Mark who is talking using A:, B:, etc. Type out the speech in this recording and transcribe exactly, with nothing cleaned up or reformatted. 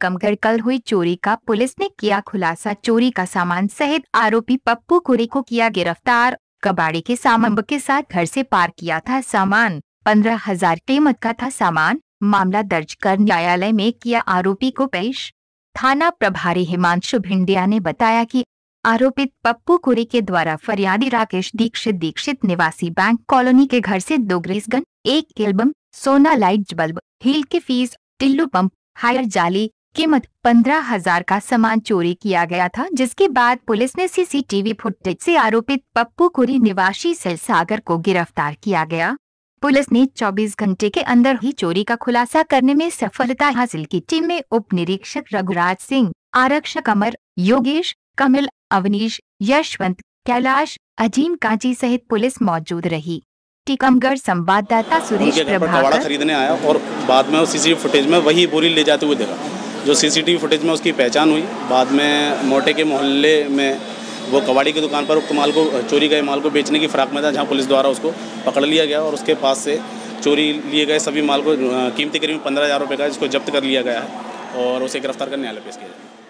A: टीकमगढ़ कल हुई चोरी का पुलिस ने किया खुलासा। चोरी का सामान सहित आरोपी पप्पू कुरी को किया गिरफ्तार। कबाड़ी के सामान के साथ घर से पार किया था सामान। पंद्रह हजार कीमत का था सामान। मामला दर्ज कर न्यायालय में किया आरोपी को पेश। थाना प्रभारी हिमांशु भिंडिया ने बताया कि आरोपित पप्पू कुरी के द्वारा फरियादी राकेश दीक्षित दीक्षित निवासी बैंक कॉलोनी के घर से दो ग्रेस गन, एक एल्बम, सोना लाइट बल्ब, हील के फीस, टिल्लू पंप, हायर जाली, कीमत पंद्रह हजार का सामान चोरी किया गया था, जिसके बाद पुलिस ने सीसीटीवी फुटेज से आरोपित पप्पू कुरी निवासी सिलसागर को गिरफ्तार किया गया। पुलिस ने चौबीस घंटे के अंदर ही चोरी का खुलासा करने में सफलता हासिल की। टीम में उप निरीक्षक रघुराज सिंह, आरक्षक अमर, योगेश, कमल, अवनीश, यशवंत, कैलाश, अजीम कांची सहित पुलिस मौजूद रही। टीकमगढ़ संवाददाता सुरेश प्रभाकर
B: खरीदने आया और बाद में सीसीटीवी फुटेज में वही बोरी ले जाते हुए देखा। जो सीसीटीवी फुटेज में उसकी पहचान हुई। बाद में मोटे के मोहल्ले में वो कबाड़ी की दुकान पर उक्त माल को, चोरी गए माल को बेचने की फिराक में था, जहां पुलिस द्वारा उसको पकड़ लिया गया और उसके पास से चोरी लिए गए सभी माल को कीमती करीब पंद्रह हज़ार रुपये का इसको जब्त कर लिया गया है और उसे गिरफ्तार कर न्यायालय पेश किया जाए।